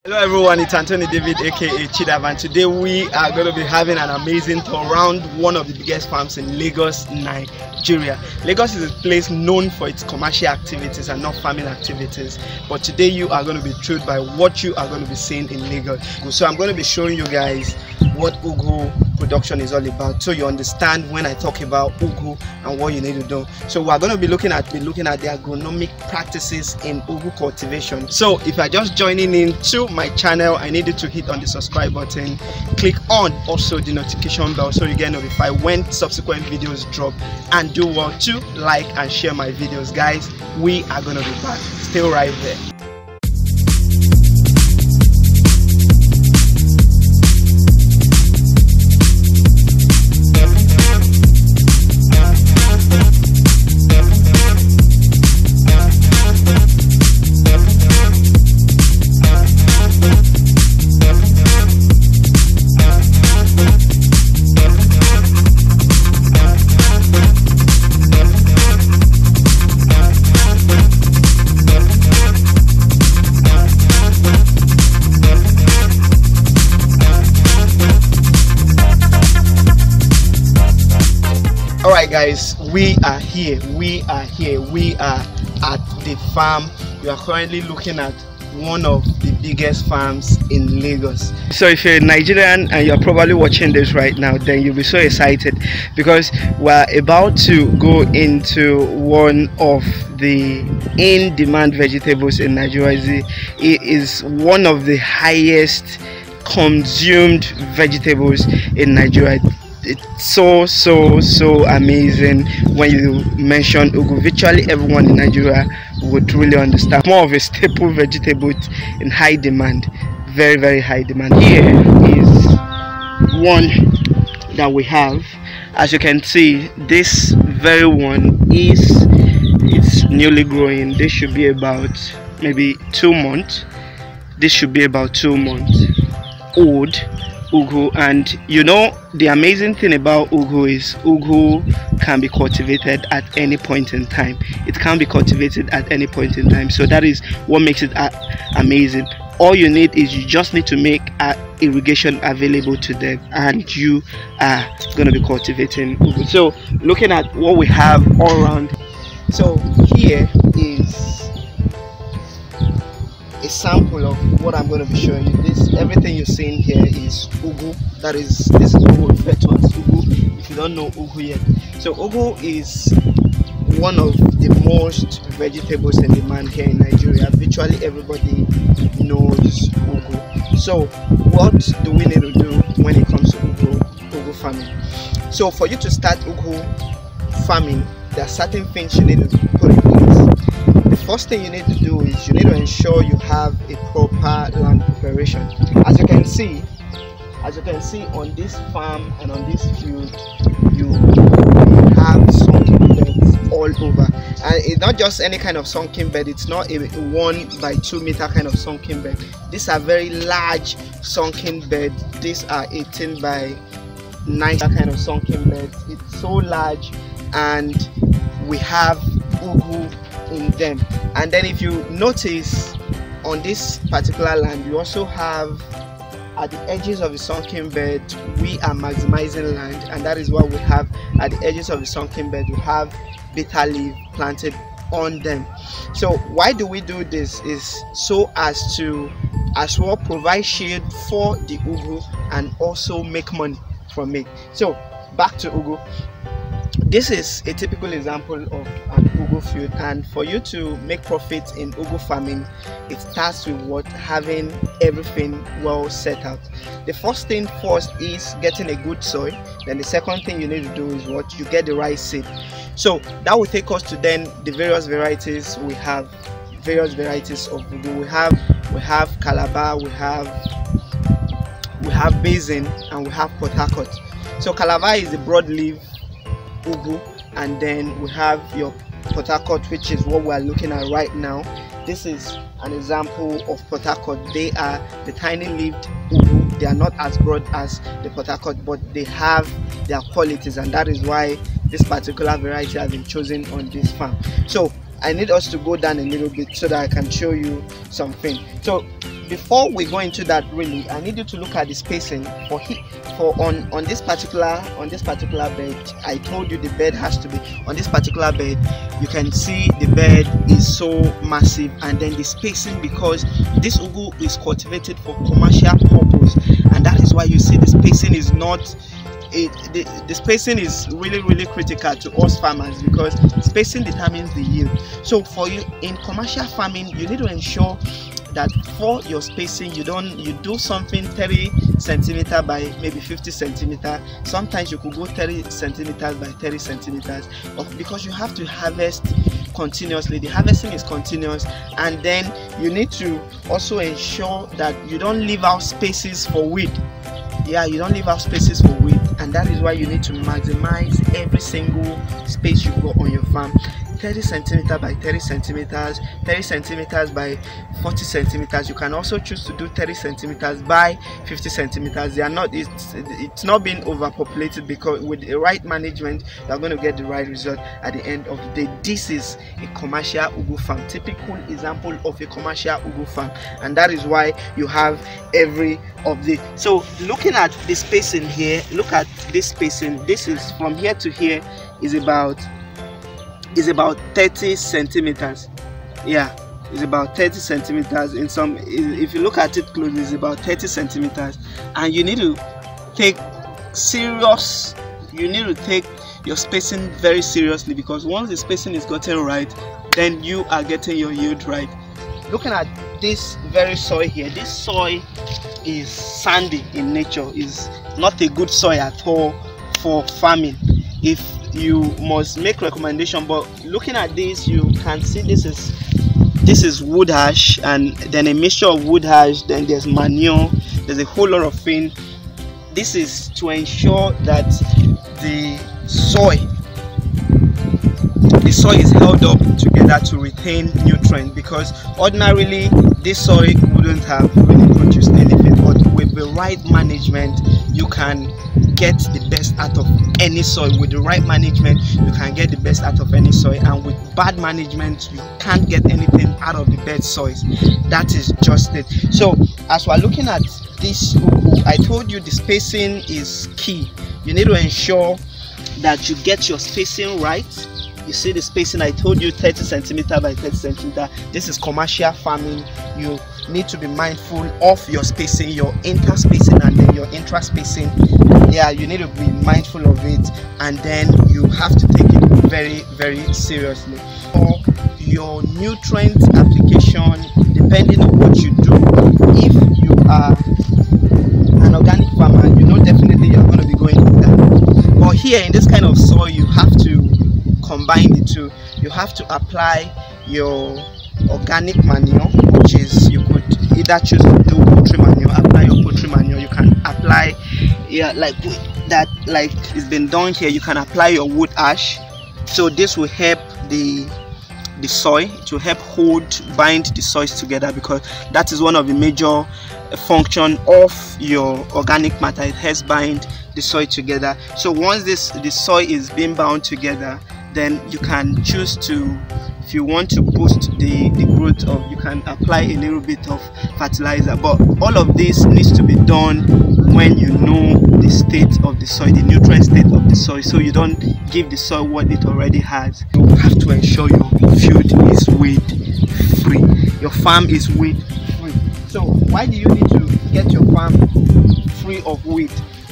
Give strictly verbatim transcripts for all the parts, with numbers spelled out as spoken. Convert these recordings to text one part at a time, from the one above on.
Hello everyone, it's Anthony David aka Chidab, and today we are going to be having an amazing tour around one of the biggest farms in Lagos, Nigeria. Lagos is a place known for its commercial activities and not farming activities, but today you are going to be thrilled by what you are going to be seeing in Lagos. So I'm going to be showing you guys what ugu production is all about, so you understand when I talk about ugu and what you need to do. So we're going to be looking at be looking at the agronomic practices in ugu cultivation. So if you're just joining in to my channel, I need you to hit on the subscribe button, click on also the notification bell so you get notified when subsequent videos drop, and do well to like and share my videos. Guys, we are going to be back. Stay right there. Alright guys, we are here, we are here, we are at the farm. We are currently looking at one of the biggest farms in Lagos. So if you're a Nigerian and you're probably watching this right now, then you'll be so excited because we're about to go into one of the in-demand vegetables in Nigeria. It is one of the highest consumed vegetables in Nigeria. It's so so so amazing when you mention ugu. Virtually everyone in Nigeria would really understand. More of a staple vegetable in high demand, very very high demand. Here is one that we have. As you can see, this very one is it's newly growing. This should be about maybe two months. This should be about two months old ugu. And you know, the amazing thing about ugu is ugu can be cultivated at any point in time. It can be cultivated at any point in time, so that is what makes it uh, amazing. All you need is you just need to make uh, irrigation available to them, and you are going to be cultivating ugu. So looking at what we have all around, so here is a sample of what I'm going to be showing you. This everything you're seeing here is ugu. That is, this is what we refer to as ugu if you don't know ugu yet. So ugu is one of the most vegetables in demand here in Nigeria. Virtually everybody knows ugu. So what do we need to do when it comes to ugu, ugu farming? So for you to start ugu farming, there are certain things you need to put in place. The first thing you need to do is you need to ensure you have a proper land preparation. As you can see, as you can see on this farm and on this field, you have sunken beds all over, and it's not just any kind of sunken bed. It's not a one by two meter kind of sunken bed. These are very large sunken beds. These are eighteen by nine kind of sunken beds. It's so large, and we have ugu in them. And then if you notice on this particular land, you also have at the edges of the sunken bed, we are maximizing land, and that is what we have at the edges of the sunken bed. We have bitter leaf planted on them. So why do we do this? Is so as to as well provide shade for the ugu and also make money from it. So back to ugu. This is a typical example of an ugu field, and for you to make profits in ugu farming, it starts with what having everything well set out. The first thing first is getting a good soil. Then the second thing you need to do is what you get the right seed. So that will take us to then the various varieties we have. Various varieties of ugu. We have we have Calabar, we have we have Basin, and we have Port Harcourt. So Calabar is the broadleaf ugu, and then we have your Port Harcourt, which is what we are looking at right now. This is an example of Port Harcourt. They are the tiny leaved ugu. They are not as broad as the Port Harcourt, but they have their qualities, and that is why this particular variety has been chosen on this farm. So I need us to go down a little bit so that I can show you something. So before we go into that, really, I need you to look at the spacing for he, for on on this particular on this particular bed. I told you the bed has to be on this particular bed. You can see the bed is so massive, and then the spacing, because this ugu is cultivated for commercial purpose, and that is why you see the spacing is not. It, the, the spacing is really really critical to us farmers, because spacing determines the yield. So for you in commercial farming, you need to ensure that for your spacing you don't you do something thirty centimeter by maybe fifty centimeter. Sometimes you could go thirty centimeters by thirty centimeters, because you have to harvest continuously. The harvesting is continuous, and then you need to also ensure that you don't leave out spaces for weed. Yeah, you don't leave out spaces for weed, and that is why you need to maximize every single space you got on your farm. thirty centimeters by thirty centimeters, thirty centimeters by forty centimeters. You can also choose to do thirty centimeters by fifty centimeters. They are not it's it's not being overpopulated, because with the right management you are going to get the right result at the end of the day. This is a commercial ugu farm, typical example of a commercial ugu farm, and that is why you have every of the. So looking at the spacing here, look at this spacing. This is from here to here is about is about thirty centimeters. Yeah, it's about thirty centimeters. In some, if you look at it closely, it's about thirty centimeters, and you need to take serious you need to take your spacing very seriously, because once the spacing is gotten right, then you are getting your yield right. Looking at this very soil here, this soil is sandy in nature, is not a good soil at all for farming. If you must make recommendation, but looking at this, you can see this is this is wood ash, and then a mixture of wood ash, then there's manure, there's a whole lot of things. This is to ensure that the soil the soil is held up together to retain nutrients, because ordinarily this soil wouldn't have really produced anything, but with the right management you can get the best out of any soil. With the right management you can get the best out of any soil, and with bad management you can't get anything out of the bad soils. That is just it. So as we're looking at this ugu, I told you the spacing is key. You need to ensure that you get your spacing right. You see the spacing, I told you thirty centimeter by thirty centimeter. This is commercial farming. You need to be mindful of your spacing, your interspacing and then your intra-spacing. Yeah, you need to be mindful of it, and then you have to take it very very seriously. For your nutrient application, depending on what you do, if you are an organic farmer, you know definitely you're going to be going with that. But here in this kind of soil, you have to combine the two. You have to apply your organic manure, which is, you could either choose to do poultry manure, apply your poultry manure. You can apply, yeah, like that, like it's been done here. You can apply your wood ash. So this will help the the soil, to help hold, bind the soils together, because that is one of the major function of your organic matter. It helps bind the soil together. So once this the soil is being bound together, then you can choose to, if you want to boost the the growth of, you can apply a little bit of fertilizer. But all of this needs to be done when you know the state of the soil, the nutrient state of the soil, so you don't give the soil what it already has. You have to ensure your field is weed free, your farm is weed free. So why do you need to get your farm free of weed?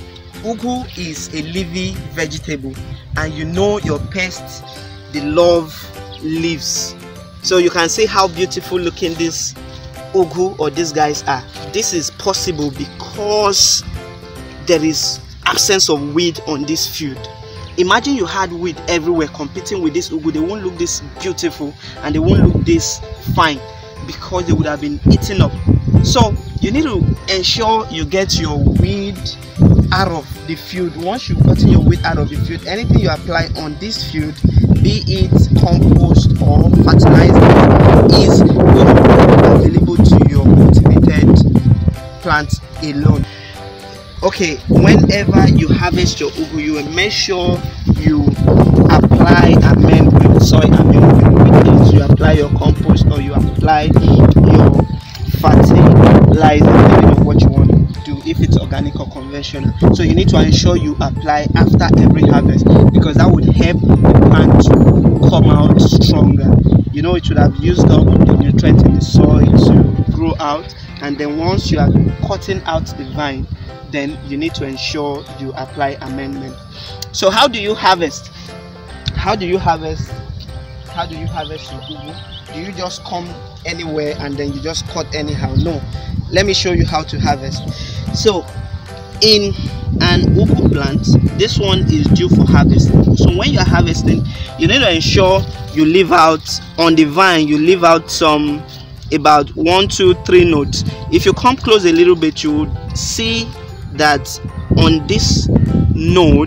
Ugu is a leafy vegetable, and you know your pests, they love leaves. So you can see how beautiful looking this ugu or these guys are. This is possible because there is absence of weed on this field. Imagine you had weed everywhere competing with this ugu, they won't look this beautiful and they won't look this fine, because they would have been eaten up. So you need to ensure you get your weed out of the field. Once you've gotten your weed out of the field, anything you apply on this field, be it compost or fertilizer, is going to be available to your cultivated plants alone. Okay, whenever you harvest your ugu, you will make sure you apply amendment, soil amendment, which is you apply your compost or you apply your fertilizer lies depending on what you want to do, if it's organic or conventional. So you need to ensure you apply after every harvest, because that would help the plant to come out stronger. You know, it should have used up the nutrients in the soil to grow out, and then once you are cutting out the vine, then you need to ensure you apply amendment. So how do you harvest? How do you harvest? How do you harvest your ugu? Do you just come anywhere and then you just cut anyhow? No. Let me show you how to harvest. So in an ugu plant, this one is due for harvesting. So when you're harvesting, you need to ensure you leave out on the vine, you leave out some about one, two, three nodes. If you come close a little bit, you would see that on this node,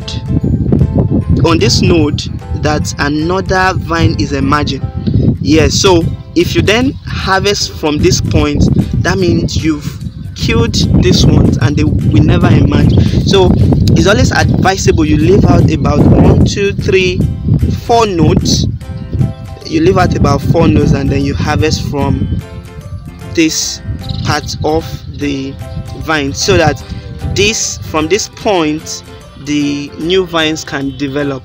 on this node, that another vine is emerging. Yes, so if you then harvest from this point, that means you've killed these ones and they will never emerge. So it's always advisable you leave out about one, two, three, four nodes. You leave out about four nodes and then you harvest from this part of the vine, so that this from this point the new vines can develop.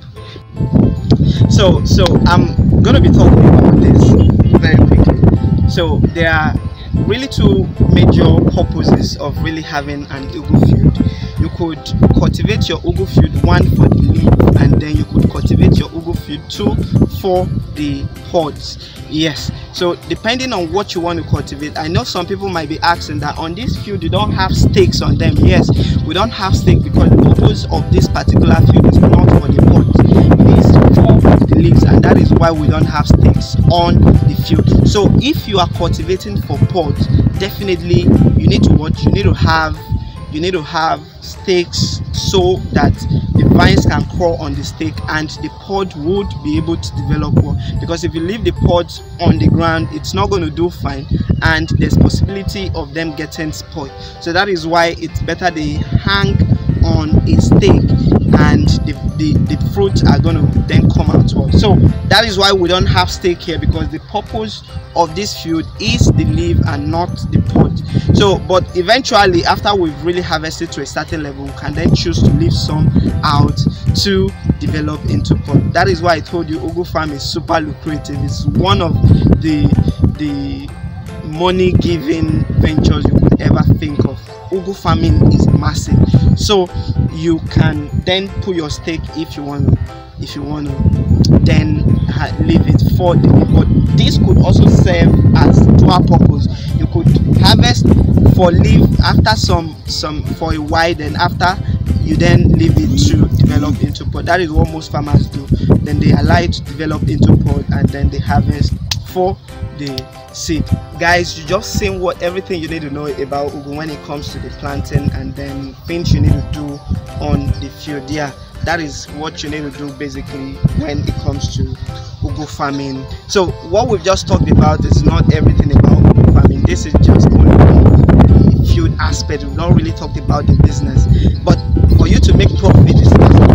So so I'm gonna be talking about this very quickly. So there are really two major purposes of really having an ugu field. You could cultivate your ugu field, one for the leaf, and then you could cultivate your ugu field two for the pods. Yes, so depending on what you want to cultivate. I know some people might be asking that on this field you don't have stakes on them. Yes, we don't have stakes because the purpose of this particular field is not for the pods, it is for the leaves, and that is why we don't have stakes on the field. So if you are cultivating for pods, definitely you need to what you need to have you need to have stakes so that the vines can crawl on the stake and the pod would be able to develop well. Because if you leave the pods on the ground, it's not going to do fine and there's possibility of them getting spoiled. So that is why it's better they hang on a stake and the, the, the fruits are going to then come out well. So that is why we don't have stake here, because the purpose of this field is the leaf and not the pod. So but eventually after we've really harvested to a certain level, we can then choose to leave some out to develop into pod. That is why I told you ugu farm is super lucrative. It's one of the the money giving ventures you could ever think of. Ugu farming is massive, so you can then put your stake if you want to if you want to then leave it for the leaf. But this could also serve as dual purpose. You could harvest for leaf after some some for a while, then after you then leave it to develop into pod. That is what most farmers do. Then they allow it to develop into pod and then they harvest for the seed. Guys, you just seen what everything you need to know about ugu when it comes to the planting and then things you need to do on the field. Yeah, that is what you need to do basically when it comes to ugu farming. So what we've just talked about is not everything about ugu farming. This is just only the field aspect. We've not really talked about the business, but for you to make profit, is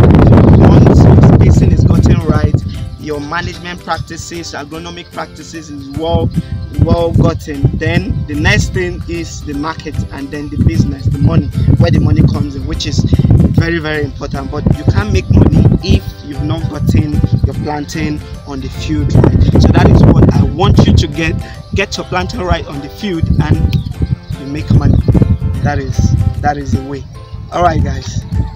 once your spacing is gotten right, your management practices, agronomic practices is well well gotten, then the next thing is the market and then the business, the money, where the money comes in, which is very very important. But you can't make money if you've not gotten your planting on the field right. So that is what I want you to get get your planting right on the field and you make money. That is that is the way. All right guys.